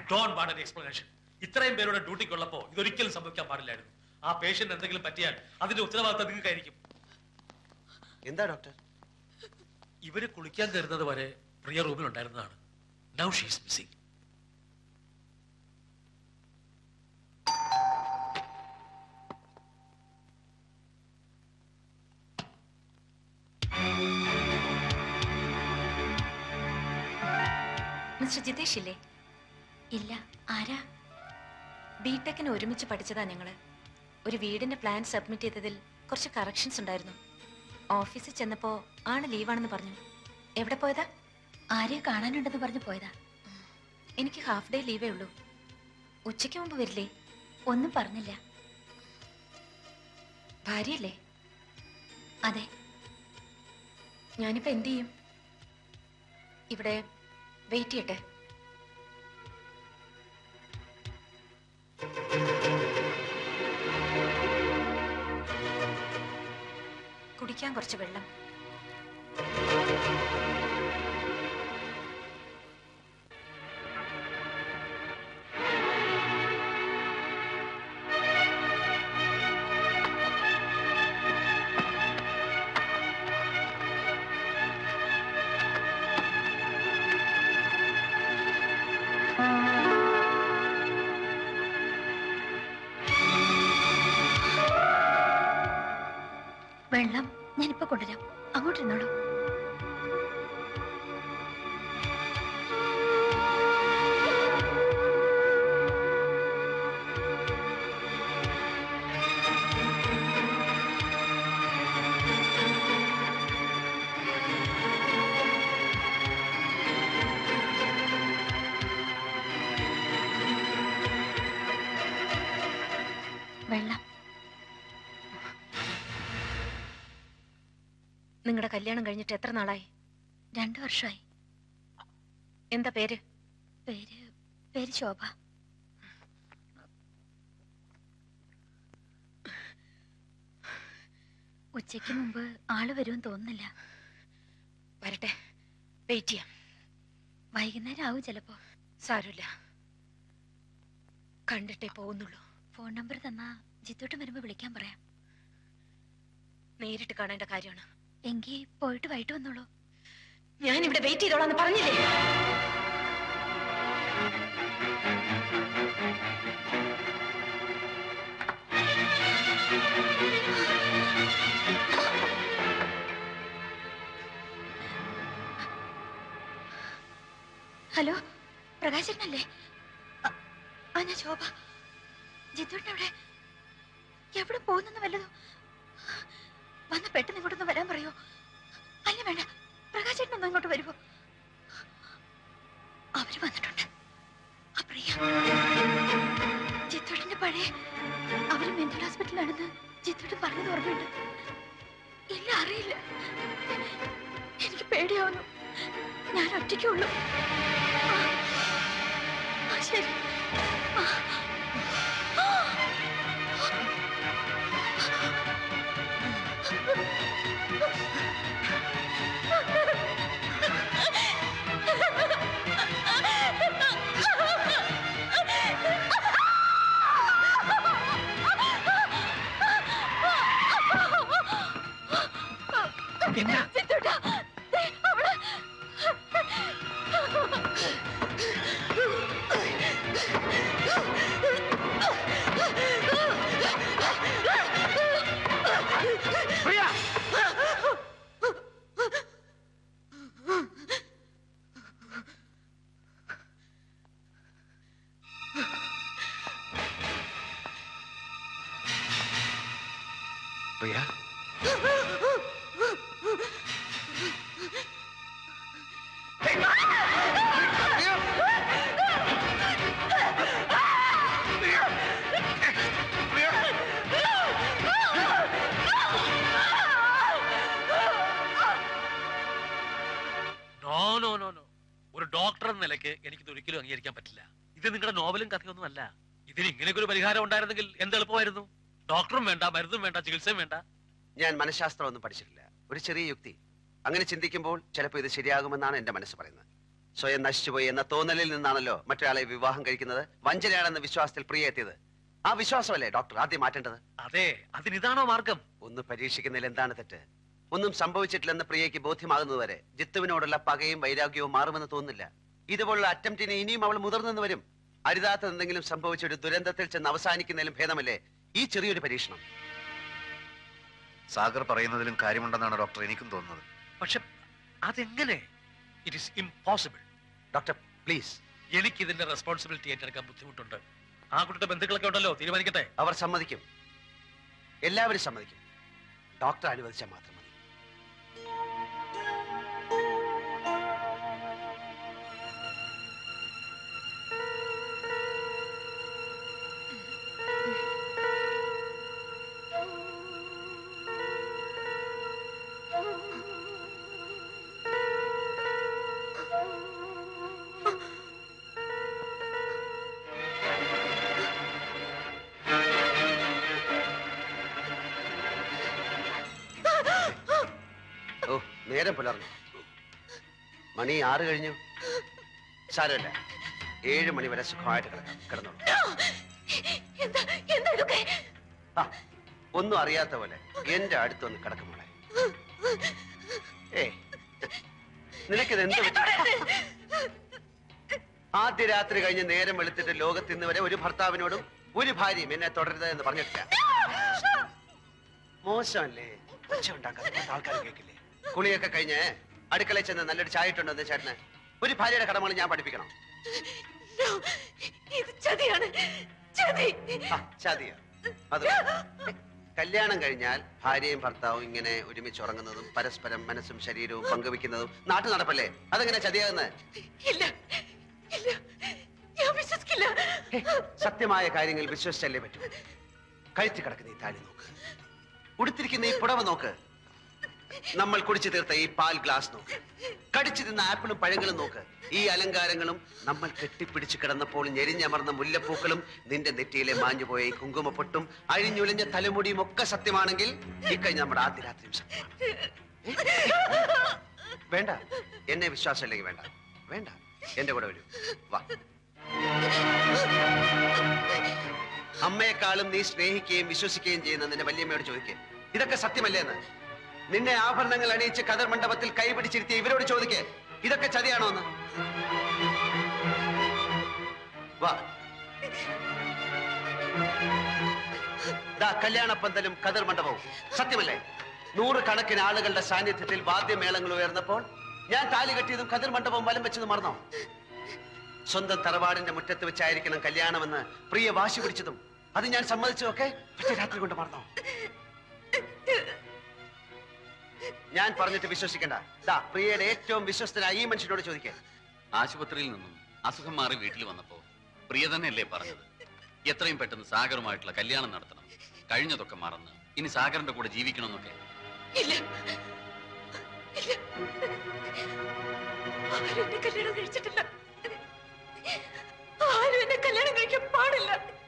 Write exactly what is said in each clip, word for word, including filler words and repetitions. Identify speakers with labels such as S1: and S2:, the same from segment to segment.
S1: don't want an explanation. ഇത്രയും പേരുടെ ഡ്യൂട്ടിക്കുള്ളപ്പോ ഇതൊരിക്കലും സംഭവിക്കാൻ പാടില്ലായിരുന്നു. ആ പേഷ്യന്റ് എന്തെങ്കിലും പറ്റിയാൽ അതിന്റെ ഉത്തരവാദിത്തം നിങ്ങൾക്കായിരിക്കും.
S2: എന്താ ഡോക്ടർ?
S1: ഇവര് കുളിക്കാൻ കയറുന്നത് വരെ പ്രിയ റൂമിൽ ഉണ്ടായിരുന്നതാണ്. Now she is missing.
S3: Mister Jitesh ഇല്ലേ?
S4: ഇല്ല. ആരാ?
S3: ബിടെക്കിന് ഒരുമിച്ച് പഠിച്ചതാ ഞങ്ങള്. ഒരു വീടിന്റെ പ്ലാൻ സബ്മിറ്റ് ചെയ്തതിൽ കുറച്ച് കറക്ഷൻസ് ഉണ്ടായിരുന്നു. ഓഫീസിൽ ചെന്നപ്പോ ആണ് ലീവാണെന്ന് പറഞ്ഞു. എവിടെ പോയതാ?
S4: ആരെയോ കാണാനുണ്ടെന്ന് പറഞ്ഞു പോയതാ.
S3: എനിക്ക് ഹാഫ് ഡേ ലീവേ ഉള്ളൂ. ഉച്ചയ്ക്ക് മുമ്പ് വരില്ലേ?
S4: ഒന്നും പറഞ്ഞില്ല.
S3: ഭാര്യയല്ലേ?
S4: അതെ.
S3: ഞാനിപ്പോ എന്ത് ചെയ്യും? ഇവിടെ വെയിറ്റ് ചെയ്യട്ടെ? കുടിക്കാൻ കുറച്ച് വെള്ളം.
S4: വെള്ളം ഞാനിപ്പോ കൊണ്ടുവരാം. അങ്ങോട്ടിരുന്നോളൂ. വെള്ളം.
S3: നിങ്ങളുടെ കല്യാണം കഴിഞ്ഞിട്ട് എത്ര നാളായി?
S4: രണ്ടു വർഷമായി.
S3: എന്താ പേര്?
S4: പേര് പേര് ശോഭ. ഉച്ചയ്ക്ക് മുമ്പ് ആള് വരുമെന്ന് തോന്നുന്നില്ല.
S3: വരട്ടെ, വെയിറ്റ് ചെയ്യാം.
S4: വൈകുന്നേരം ആവും ചിലപ്പോ.
S3: സാരമില്ല, കണ്ടിട്ടേ പോകുന്നുള്ളൂ.
S4: ഫോൺ നമ്പർ തന്നാ ജിത്തോട്ട് വരുമ്പോ വിളിക്കാൻ പറയാം.
S3: നേരിട്ട് കാണേണ്ട കാര്യമാണ്.
S4: എങ്കിൽ പോയിട്ട് വൈകിട്ട് വന്നോളൂ.
S3: ഞാൻ ഇവിടെ വെയിറ്റ് ചെയ്തോളാന്ന് പറഞ്ഞില്ലേ?
S4: ഹലോ, പ്രകാശനല്ലേ? ആ, ഞാൻ ശോഭ. ജിത്തുവിന്റെ എവിടെ പോകുന്നെന്ന് വല്ലതോ? വന്ന് പെട്ടെന്ന് ഇങ്ങോട്ടൊന്ന് വരാൻ പറയോ? അല്ല വേണ്ട, പ്രകാശേട്ടനൊന്നും ഇങ്ങോട്ട് വരുമോ? അവര് വന്നിട്ടുണ്ട്. അപ്രിയ ജിത്തുവിന്റെ പഴയ അവര് മെന്റൽ ഹോസ്പിറ്റലാണെന്ന് ജിത്തുവിട്ട് പറഞ്ഞത് ഓർമ്മയുണ്ട്. ഇല്ല, അറിയില്ല. എനിക്ക് പേടിയാവുന്നു. ഞാൻ ഒറ്റയ്ക്കുള്ളൂ. ശരി.
S1: എനിക്കിത് ഒരിക്കലും അംഗീകരിക്കാൻ പറ്റില്ല. ഇത് നിങ്ങളുടെ നോവലും കഥയൊന്നും അല്ല. ഇതിന് ഇങ്ങനെയൊക്കെ ഒരു പരിഹാരം ഉണ്ടായിരുന്നെങ്കിൽ എന്ത് എളുപ്പമായിരുന്നു. ഡോക്ടറും വേണ്ട, മരുന്നും വേണ്ട, ചികിത്സയും വേണ്ട.
S2: ഞാൻ മനഃശാസ്ത്രം ഒന്നും പഠിച്ചിട്ടില്ല. ഒരു ചെറിയ യുക്തി. അങ്ങനെ ചിന്തിക്കുമ്പോൾ ചിലപ്പോൾ ഇത് ശരിയാകുമെന്നാണ് എന്റെ മനസ്സ് പറയുന്നത്. സ്വയം നശിച്ചുപോയി എന്ന തോന്നലിൽ നിന്നാണല്ലോ മറ്റൊരാളെ വിവാഹം കഴിക്കുന്നത്. വഞ്ചനയാണെന്ന വിശ്വാസത്തിൽ പ്രിയ എത്തിയത്. ആ വിശ്വാസമല്ലേ ഡോക്ടർ ആദ്യം മാറ്റേണ്ടത്?
S1: അതെ, അതിനിതാണോ മാർഗം?
S2: ഒന്ന് പരീക്ഷിക്കുന്നതിൽ എന്താണ് തെറ്റ്? ഒന്നും സംഭവിച്ചിട്ടില്ലെന്ന് പ്രിയയ്ക്ക് ബോധ്യമാകുന്നതുവരെ ജിത്തുവിനോടുള്ള പകയും വൈരാഗ്യവും മാറുമെന്ന് തോന്നുന്നില്ല. ഇതുപോലുള്ള അറ്റംപ്റ്റിന് ഇനിയും അവൾ മുതിർന്നെന്ന് വരും. അരുതാത്ത എന്തെങ്കിലും സംഭവിച്ച ഒരു ദുരന്തത്തിൽ ചെന്ന് അവസാനിക്കുന്നതിലും ഭേദമല്ലേ ഈ ചെറിയൊരു പരീക്ഷണം?
S5: സാഗർ പറയുന്നതിലും കാര്യമുണ്ടെന്നാണ് ഡോക്ടർ എനിക്കും തോന്നുന്നത്.
S1: പക്ഷെ അതെങ്ങനെ? It is impossible.
S2: Doctor please.
S1: എനിക്ക് ഇതിന്റെ റെസ്പോൺസിബിലിറ്റി ഏറ്റെടുക്കാൻ ബുദ്ധിമുട്ടുണ്ട്. ആ കുട്ടിയുടെ ബന്ധുക്കളൊക്കെ ഉണ്ടല്ലോ, തീരുമാനിക്കട്ടെ.
S2: അവർ സമ്മതിക്കും, എല്ലാവരും സമ്മതിക്കും. ഡോക്ടർ അനുവദിച്ചാൽ മാത്രം മതി. നേരം പുലർന്നു. മണി ആറ് കഴിഞ്ഞു. സാരമില്ല, ഏഴ് മണി വരെ സുഖമായിട്ട് കിടക്കാം. കിടന്നോളൂ. ആ, ഒന്നും അറിയാത്ത പോലെ എന്റെ അടുത്തൊന്ന് കിടക്കുമോളെ. ഏ നിനക്കിത് എന്ത് പറ്റി? ആദ്യ രാത്രി കഴിഞ്ഞ് നേരം വെളുത്തിട്ട് ലോകത്ത് ഇന്ന് വരെ ഒരു ഭർത്താവിനോടും ഒരു ഭാര്യയും എന്നെ തുടരുത് എന്ന് പറഞ്ഞിട്ടില്ല. മോശമല്ലേ? ഒച്ച ഉണ്ടാക്കാൻ ആൾക്കാർ കേൾക്കില്ലേ? കുളിയൊക്കെ കഴിഞ്ഞ് അടുക്കളയിൽ ചെന്ന് നല്ലൊരു ചായ ഇട്ടുണ്ടോ ചേട്ടന്? ഒരു ഭാര്യയുടെ കടമകൾ ഞാൻ പഠിപ്പിക്കണം. ചതിയാ? അത് കല്യാണം കഴിഞ്ഞാൽ ഭാര്യയും ഭർത്താവും ഇങ്ങനെ ഒരുമിച്ച് ഉറങ്ങുന്നതും പരസ്പരം മനസ്സും ശരീരവും പങ്കുവെക്കുന്നതും നാട്ടു നടപ്പല്ലേ? അതെങ്ങനെ ചതിയാകുന്നത്? സത്യമായ കാര്യങ്ങൾ വിശ്വസിച്ചല്ലേ പറ്റൂ. കഴുത്തി കിടക്കുന്ന ഈ താലി നോക്ക്, ഉടുത്തിരിക്കുന്ന ഈ പുടവ നോക്ക്, നമ്മൾ കുടിച്ചു തീർത്ത ഈ പാൽ ഗ്ലാസ് നോക്ക്, കടിച്ചു തിന്ന ആപ്പിളും പഴങ്ങളും നോക്ക്, ഈ അലങ്കാരങ്ങളും നമ്മൾ കെട്ടിപ്പിടിച്ച് കിടന്നപ്പോൾ ഞെരിഞ്ഞമർന്ന മുല്ലപ്പൂക്കളും നിന്റെ നെറ്റിയിലെ മാഞ്ഞുപോയ ഈ കുങ്കുമപ്പൊട്ടും അഴിഞ്ഞുലഞ്ഞ തലമുടിയും ഒക്കെ സത്യമാണെങ്കിൽ ഇക്കഴിഞ്ഞ നമ്മുടെ ആദ്യ രാത്രിയും സത്യമാണ്. വേണ്ട, എന്നെ വിശ്വാസമില്ലെങ്കിൽ വേണ്ട. വേണ്ട, എന്റെ കൂടെ വരൂ. വാ. അമ്മയെക്കാളും നീ സ്നേഹിക്കുകയും വിശ്വസിക്കുകയും ചെയ്യുന്ന നിന്റെ വല്യമ്മയോട് ചോദിക്കുക, ഇതൊക്കെ സത്യമല്ലേ എന്ന്. നിന്നെ ആഭരണങ്ങൾ അണിയിച്ച് കതർ മണ്ഡപത്തിൽ കൈപിടിച്ചിരുത്തിയ ഇവരോട് ചോദിക്കേ, ഇതൊക്കെ ചതിയാണോ എന്ന്. വാ. ദാ കല്യാണപ്പന്തലും കതർ മണ്ഡപവും സത്യമല്ലേ? നൂറുകണക്കിന് ആളുകളുടെ സാന്നിധ്യത്തിൽ വാദ്യമേളങ്ങൾ ഉയർന്നപ്പോൾ ഞാൻ താലി കെട്ടിയതും കതിർ മണ്ഡപവും വലം വെച്ചതും മറന്നോ? സ്വന്തം തറവാടിന്റെ മുറ്റത്ത് വെച്ചായിരിക്കണം കല്യാണമെന്ന് പ്രിയ വാശി പിടിച്ചതും അത് ഞാൻ സമ്മതിച്ചതൊക്കെ ഒറ്റ രാത്രി കൊണ്ട് മറന്നോ? ഞാൻ പറഞ്ഞിട്ട് വിശ്വസിക്കണ്ട. ദാ പ്രിയയുടെ ഏറ്റവും വിശ്വസ്തനായ ഈ മനുഷ്യനോട് ചോദിക്കേ.
S6: ആശുപത്രിയിൽ നിന്നും അസുഖം മാറി വീട്ടിൽ വന്നപ്പോ പ്രിയ തന്നെയല്ലേ പറഞ്ഞത്, എത്രയും പെട്ടെന്ന് സാഗറുമായിട്ടുള്ള കല്യാണം നടത്തണം, കഴിഞ്ഞതൊക്കെ മറന്ന് ഇനി സാഗറിന്റെ കൂടെ ജീവിക്കണമെന്നൊക്കെ?
S4: ആരും എന്നെ കല്യാണം കഴിച്ചിട്ടില്ല. ആരും എന്നെ കല്യാണം കഴിക്കാൻ പാടില്ല.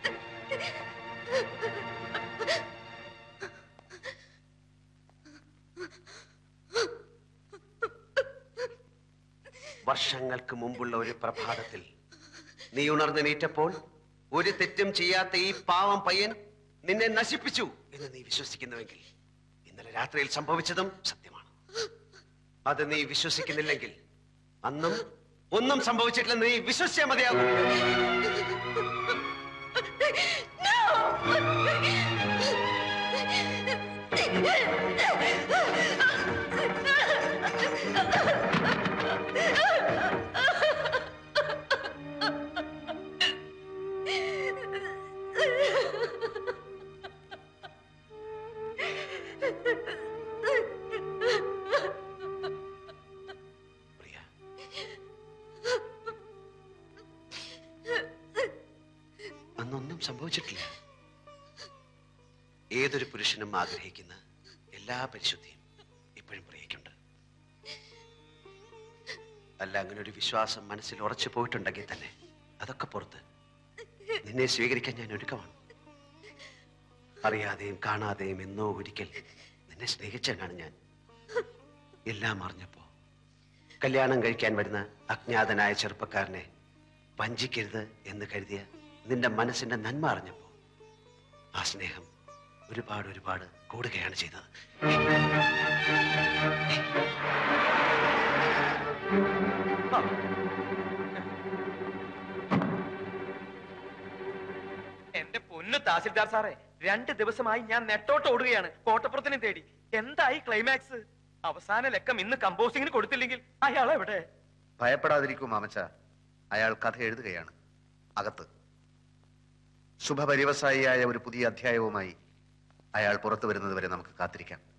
S2: വർഷങ്ങൾക്ക് മുമ്പുള്ള ഒരു പ്രഭാതത്തിൽ നീ ഉണർന്നെണീറ്റപ്പോൾ ഒരു തെറ്റും ചെയ്യാത്ത ഈ പാവം പയ്യൻ നിന്നെ നശിപ്പിച്ചു എന്ന് നീ വിശ്വസിക്കുന്നുവെങ്കിൽ ഇന്നലെ രാത്രിയിൽ സംഭവിച്ചതും സത്യമാണ്. അത് നീ വിശ്വസിക്കുന്നില്ലെങ്കിൽ അന്നും ഒന്നും സംഭവിച്ചിട്ടില്ലെന്ന് നീ വിശ്വസിച്ചാൽ മതിയാകും. അന്നൊന്നും സംഭവിച്ചിട്ടില്ല. ഏതൊരു പുരുഷനും ആഗ്രഹിക്കുന്ന എല്ലാ പരിശുദ്ധിയും ഇപ്പോഴും പ്രിയക്കുണ്ട്. അല്ല, അങ്ങനെ ഒരു വിശ്വാസം മനസ്സിൽ ഉറച്ചു പോയിട്ടുണ്ടെങ്കിൽ തന്നെ അതൊക്കെ പുറത്ത് നിന്നെ സ്വീകരിക്കാൻ ഞാൻ ഒരുക്കമാണ്. അറിയാതെയും കാണാതെയും എന്നോ ഒരിക്കൽ നിന്നെ സ്നേഹിച്ചവനാണ് ഞാൻ. എല്ലാം അറിഞ്ഞപ്പോ കല്യാണം കഴിക്കാൻ വരുന്ന അജ്ഞാതനായ ചെറുപ്പക്കാരനെ വഞ്ചിക്കരുത് എന്ന് കരുതിയ നിന്റെ മനസ്സിന്റെ നന്മ അറിഞ്ഞപ്പോ ആ സ്നേഹം ഒരുപാട് ഒരുപാട് കൂടുകയാണ് ചെയ്തത്.
S7: എന്റെ പൊന്നു തഹസിൽദാർ സാറേ, രണ്ട് ദിവസമായി ഞാൻ നെട്ടോട്ട് ഓടുകയാണ് കോട്ടപ്പുറത്തിനെ തേടി. എന്തായി ക്ലൈമാക്സ്? അവസാന ലക്കം ഇന്ന് കമ്പോസിങ്ങിന് കൊടുത്തില്ലെങ്കിൽ അയാൾ എവിടെ?
S5: ഭയപ്പെടാതിരിക്കൂ മാമച്ച, അയാൾ കഥ എഴുതുകയാണ് അകത്ത്. ശുഭപര്യവസായിയായ ഒരു പുതിയ അധ്യായവുമായി അയാൾ പുറത്തു വരുന്നത് വരെ നമുക്ക് കാത്തിരിക്കാം.